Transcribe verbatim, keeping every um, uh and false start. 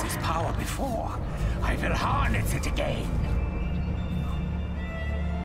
this power before. I will harness it again.